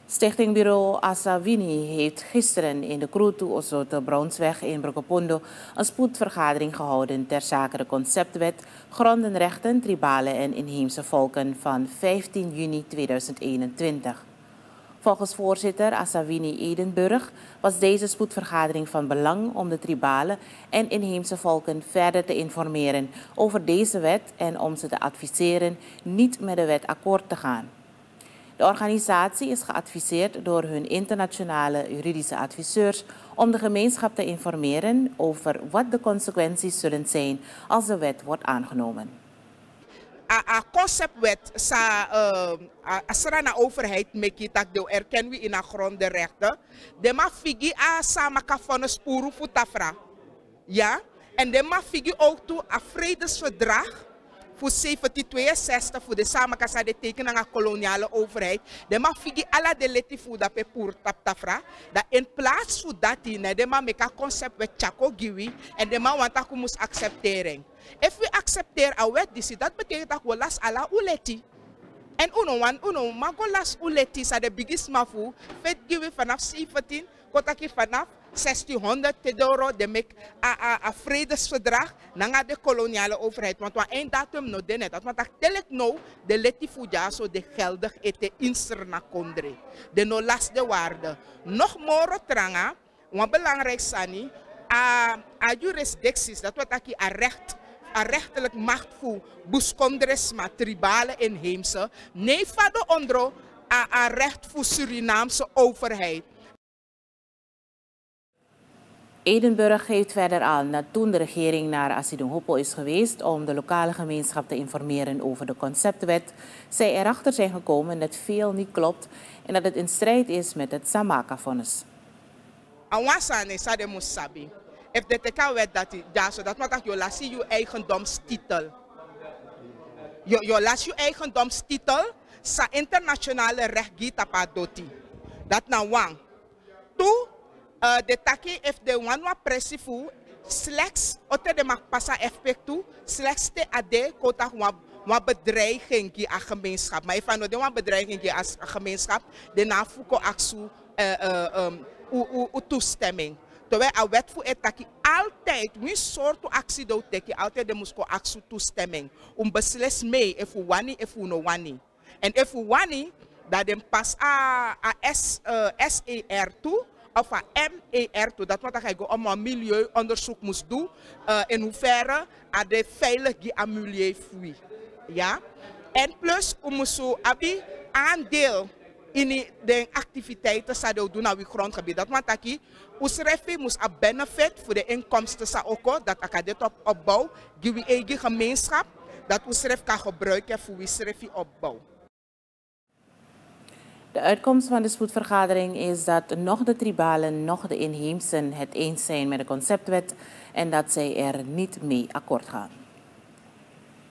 Stichtingbureau Asawini heeft gisteren in de Kroetu Osoto Brownsweg in Brokopondo een spoedvergadering gehouden ter zake de conceptwet Grondenrechten, Tribale en Inheemse Volken van 15 juni 2021. Volgens voorzitter Asawini Edenburg was deze spoedvergadering van belang om de tribale en inheemse volken verder te informeren over deze wet en om ze te adviseren niet met de wet akkoord te gaan. De organisatie is geadviseerd door hun internationale juridische adviseurs om de gemeenschap te informeren over wat de consequenties zullen zijn als de wet wordt aangenomen. A conceptwet na overheid meki tak de erkennen we in a grondenrechten. De ma figi a samaka van een sporu futafra. Ja, en de ma figi ook toe a vredesverdrag voor 1762 voor de samakasa de tekenen aan de koloniale overheid. De ma figi ala de leti voor dat pe pur taptafra. Dat in plaats van dat de ma meka conceptwet chako giwi en de ma wanta kumus accepteren. If we accepteer a wet disi, dat betekent dat we las ala uleti. En uno magolas uleti sa de biggest mafu, vet giwe vanaf 17, kotaki vanaf 1600 euro de mek a vredesverdrag nanga de koloniale overheid. Want wat één datum no denet, dat want telek no de leti fuja so de geldig ete inserna kondre. De no las de waarde. Nog moro tranga, wat belangrijk sani, a jurisdicties, dat wat aki a recht. A rechtelijk macht voor buskondresma, tribale inheemse, nee van de ondro a recht voor Surinaamse overheid. Edenburg geeft verder aan dat toen de regering naar Asidonhopo is geweest om de lokale gemeenschap te informeren over de conceptwet, zij erachter zijn gekomen dat veel niet klopt en dat het in strijd is met het Samaka-vonnis. Awasane sa de musabi. If de teka wet dat wat je laat je eigendomstitel. Je laat je eigendomstitel sa internationale recht gita doti. Dat na wang. Tu de taki if de wanwa presifu slechts ote de mag passa effect toe slechts te ade kota wa bedreiging die a gemeenschap. Maar if de wa bedreiging die as gemeenschap de na fuko aksu toestemming. Terwijl a wet voor etaki altijd een soort actie doet teki altijd de musko actie toestemming beslis mee if u wani if u no wani en if u wani dat dem pas a SER toe of a MER toe dat wat hij go om een milieuonderzoek moest doen in hoeverre a de veilig die a milieu fui ja en plus u moest abi aandeel in de activiteiten zouden doen op het grondgebied. Dat want aki, usrefi moest een benefit voor de inkomsten sa ook dat akadet op opbouw, give eigen gemeenschap dat usref kan gebruiken voor usrefi opbouw. De uitkomst van de spoedvergadering is dat nog de tribalen, nog de inheemsen het eens zijn met de conceptwet en dat zij er niet mee akkoord gaan.